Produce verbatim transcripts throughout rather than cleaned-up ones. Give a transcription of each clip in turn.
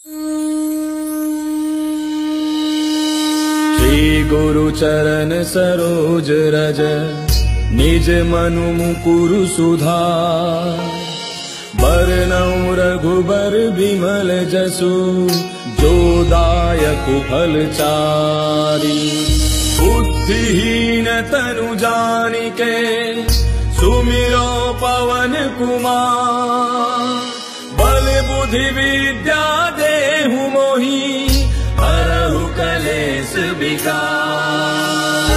श्री गुरु चरण सरोज रज निज मनु मुकुरु सुधार। बरनउँ रघुबर बिमल जसु जो दायक फल चारि। बुद्धिहीन तनु जानिके सुमिरो पवन कुमार। बल बुद्धि विद्या देहु मोहि हरहु कलेश विकार।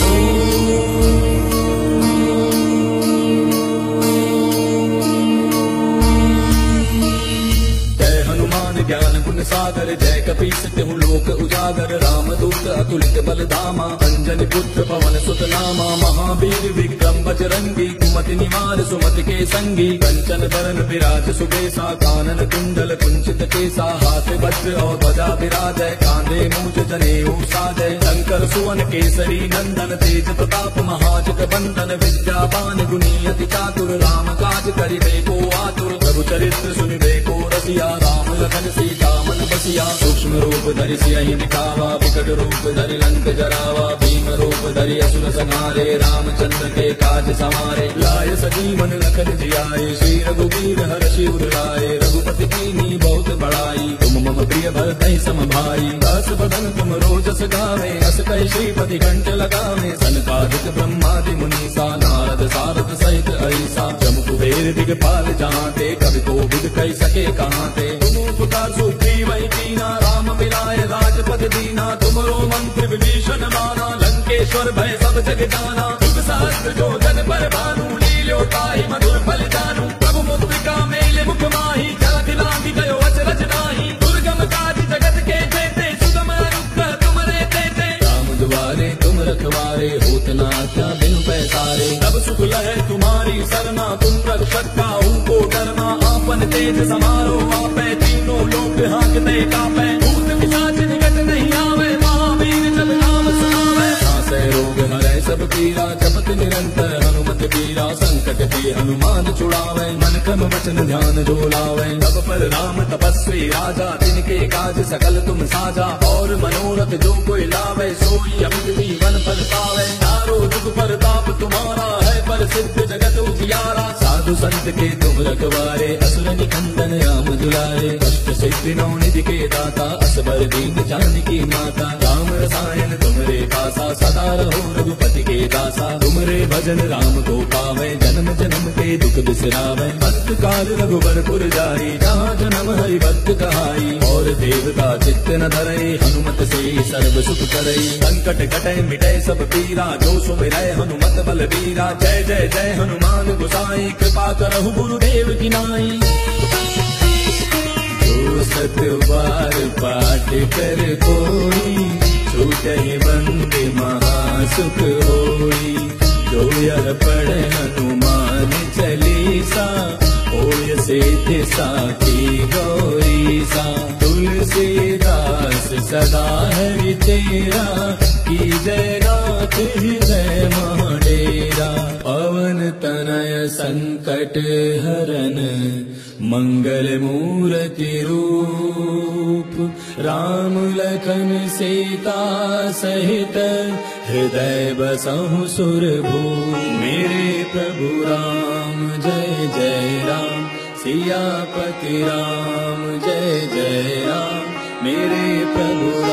जय हनुमान ज्ञान गुण सागर जय कपीस तिहु लोक उजागर। राम दूत अतुलित बल धामा अंजनी पुत्र पवन सुत नामा। महावीर विक्रम बजरंगी कुमति निवार सुमति के संगी। कंचन बरन विराज सुबेसा कानन कुंडल कुंचित केसा। हाथ वज्र और ध्वजा विराजय कांधे मूंज जनेऊ साजय। शंकर सुवन केसरी नंदन तेज प्रताप महाजग बंदन। विद्यावान गुणी अति चातुर राम काज करिबे को आतुर। प्रभु चरित्र सुनिबे को रसिया राम लखन सीता मन बसिया। सूक्ष्म रूप धरि सियहि दिखावा विकट रूप धरि लंक जरावा। भीम रूप धरि असुर संहारे रामचंद्र के काज सवारे। लाय सजीवन लखन जियाए श्री रघुवीर हर्षि उर लाए। रघुपति कीन्ही बहुत बड़ाई तुम मम प्रिय भरतहि सम भाई। दास बदन तुम रोजस गावे अस कहि श्रीपति कंठ लगावे। सनकादिक ब्रह्मादि मुनीसा नारद सारद सहित ऐसा। जम कुबेर दिगपाल जहांते कवि कोविद कहि सके कहांते। तुम पुकार सुग्रीवहि कीना राम मिलाए राजपद दीना। तुमरो मंत्र विभीषण माना लंकेश्वर भय सब जग जाना। युग सहस्त्र जो जन पर भानु लील्यो ताहि मधुर फल जानू। प्रभु मुद्रिका मेले मुख माहि जलधि लांघि गयो अचरज नाहि। दुर्गम काज जगत के जेते सुगम अनुग्रह तुमरे तेते। राम दुआरे तुम रखवारे होत न आज्ञा बिनु पैसारे। तब सुख लहै तुम्हारी सरना तुम रक्षक काहू को डरना। आपन तेज समारो आपै तीनों लोक हांकते कापै। भूत पिशाच निकट नहीं आवे महावीर जब नाम सुनावे। नासै रोग हरै सब पीरा जपत निरंतर हनुमत बीरा। संकट ते हनुमान छुड़ावे मन क्रम वचन ध्यान जो लावे। तब पर राम तपस्वी राजा जिनके काज सकल तुम साजा। और मनोरथ जो कोई लावे सोई अमित जीवन फल पावे। चारों जुग परताप तुम्हारा है प्रसिद्ध जगत उजियारा। साधु संत के तुम रखवारे असुर निकंदन राम दुलारे। अष्ट सिद्धि नौ निधि के दाता असबर दीन जानकी माता। राम रसायन तुमरे पासा सदा रहो रघुपति के दासा। तुमरे भजन राम को पावे जन्म जन्म के दुख बिसरावे। अंत काल रघुबरपुर जाई जहाँ जन्म हरि भक्त कहाई। और देवता चित्त न धरई हनुमत से सर्व सुख करई। संकट कटै मिटै सब पीरा जो सुमिरै हनुमत बल बीरा। जय जय जय हनुमान गोसाई कृपा करहु गुरुदेव की नाई। जो सत बार पाठ कर कोई छूटहि बंदे महासुख होई। जो यह पढ़े हनुमान चालीसा होय सिद्धि साखी गौरीसा। तुलसीदास सदा हरि तेरा की जय नाथ हृदय महाडेरा। पवन तनय संकट हरन मंगल मूर्ति रूप। राम लखन सीता सहित हृदय बसहु सुरभूप। मेरे प्रभु राम जय जय राम सियापति राम जय जय राम। मेरे प्रभु